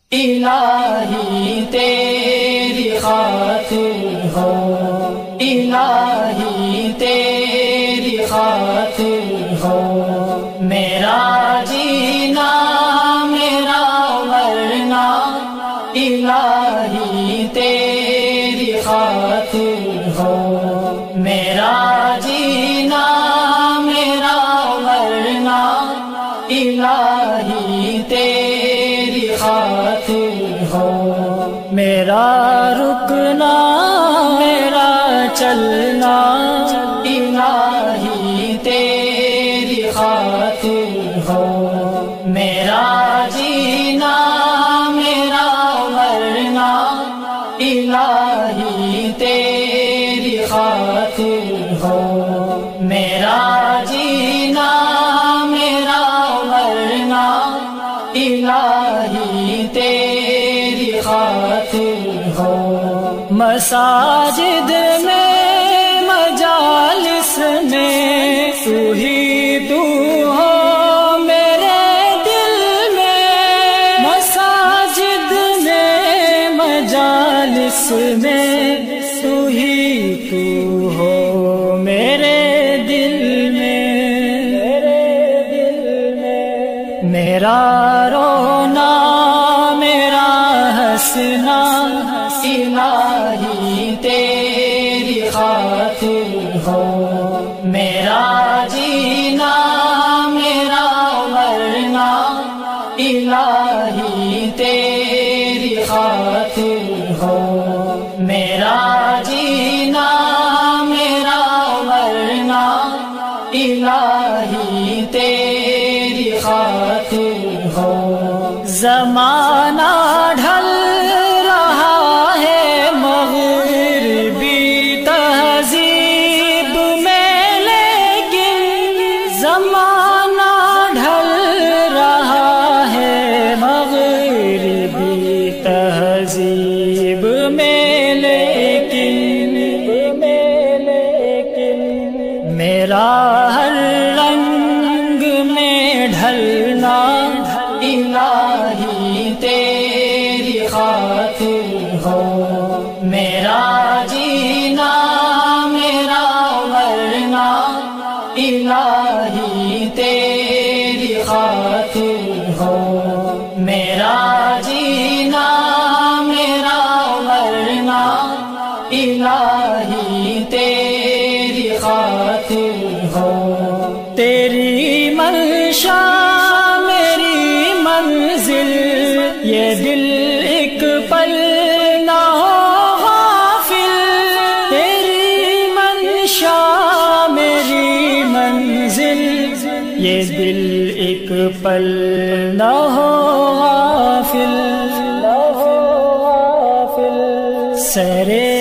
الہی تیری خاطر ہو، الہی تیری خاطر ہو، میرا جینا میرا مرنا الہی تیری خاطر ہو، میرا جینا میرا مرنا الہی تیری خاطر ہو، میرا رکنا میرا چلنا الہی تیری خاطر ہو، میرا جینا میرا مرنا الہی تیری خاطر ہو، میرا جینا میرا مرنا الہی تیری خاطر ہو، مساجد میں مجالس میں تو ہی تو ہو میرے دل میں، مساجد میں مجالس میں تو ہی تو ہو میرے دل میں، میرا رونا میرا ہنسنا الہی تیری خاطر ہو، میرا جینا میرا مرنا الہی تیری خاطر ہو، میرا جینا میرا مرنا الہی تیری خاطر ہو، زمانہ ڈھل رہا ہے مغربی تہذیب میں، لیکن زمانہ ڈھل رہا ہے مغربی تہذیب میں، لیکن میرا ہر رنگ میں ڈھلنا الہی تیری خاطر ہو، میرا جینا میرا مرنا الہی تیری خاطر ہو، میرا جینا میرا مرنا الہی تیری خاطر ہو، تیری منشا میری منزل یہ دل ایک پل نہ ہو غافل، تیری منشا میری منزل یہ دل ایک پل نہ ہو غافل، سرے